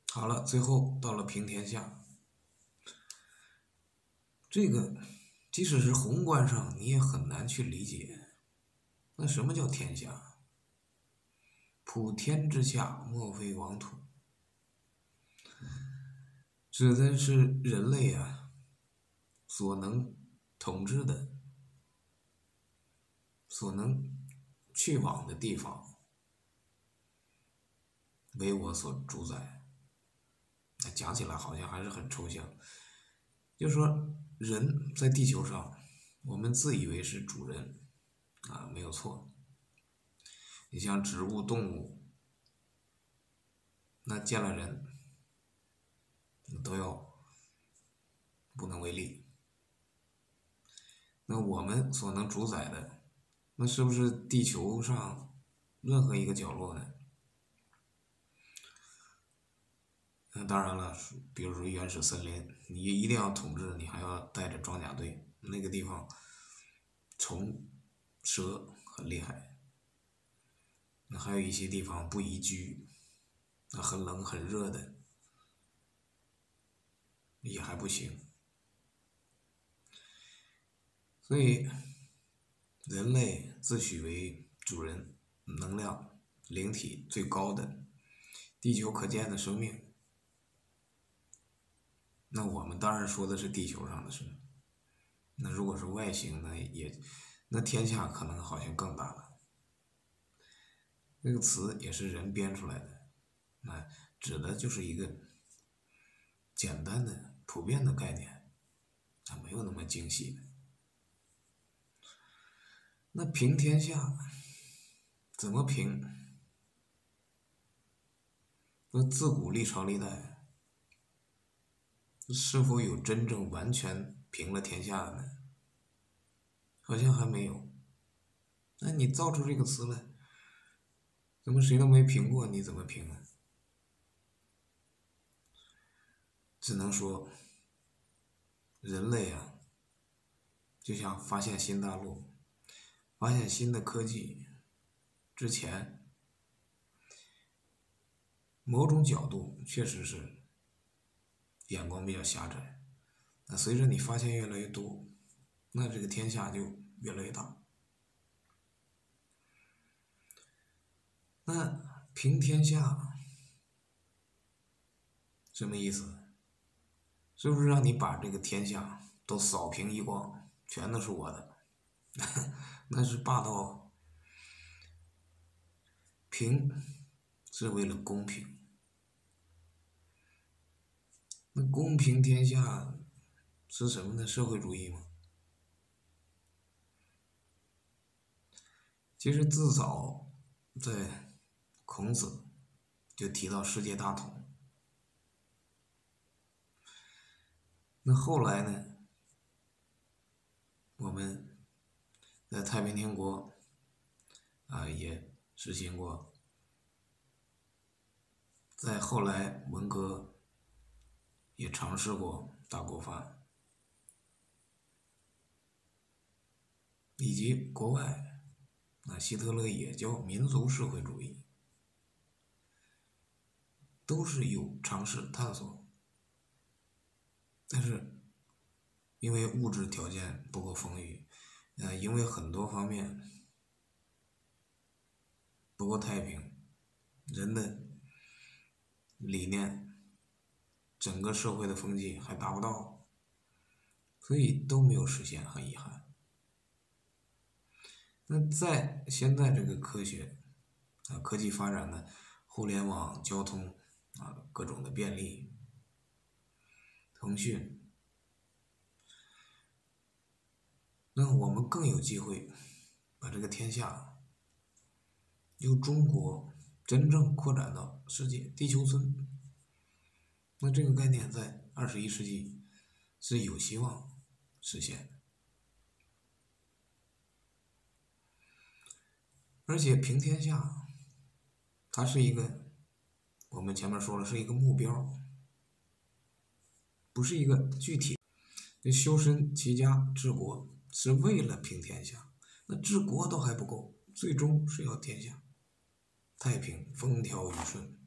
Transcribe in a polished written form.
好了，最后到了平天下，这个即使是宏观上你也很难去理解。那什么叫天下？普天之下，莫非王土，指的是人类啊所能统治的、所能去往的地方，为我所主宰。那讲起来好像还是很抽象，就是说人在地球上，我们自以为是主人啊，没有错。你像植物、动物，那见了人都要不能为力。那我们所能主宰的，那是不是地球上任何一个角落呢？那当然了，比如说原始森林，你一定要统治，你还要带着装甲队，那个地方虫、蛇很厉害。那还有一些地方不宜居，那很冷很热的也还不行。所以人类自诩为主人，能量、灵体最高的地球可见的生命。那我们当然说的是地球上的事，那如果是外星，那天下可能好像更大了。这个词也是人编出来的，那指的就是一个简单的、普遍的概念，它没有那么精细的。那平天下怎么平？那自古历朝历代，是否有真正完全平了天下的呢？好像还没有。那你造出这个词来，怎么谁都没评过？你怎么评呢？只能说，人类啊，就像发现新大陆、发现新的科技之前，某种角度确实是眼光比较狭窄。那随着你发现越来越多，那这个天下就越来越大。那平天下什么意思？是不是让你把这个天下都扫平一光，全都是我的？那是霸道。平是为了公平，那公平天下是什么呢？社会主义吗？其实自早在孔子就提到世界大同。那后来呢，我们在太平天国也实行过，在后来文革也尝试过大锅饭，以及国外希特勒也叫民族社会主义，都是有尝试探索，但是因为物质条件不够丰裕，因为很多方面不够太平，人的理念，整个社会的风气还达不到，所以都没有实现，很遗憾。那在现在这个科技发展的互联网、交通各种的便利，腾讯，那我们更有机会把这个天下由中国真正扩展到世界，地球村。那这个概念在21世纪是有希望实现的。而且平天下，它是一个，我们前面说了是一个目标，不是一个具体。修身齐家治国是为了平天下，那治国都还不够，最终是要天下太平，风调雨顺。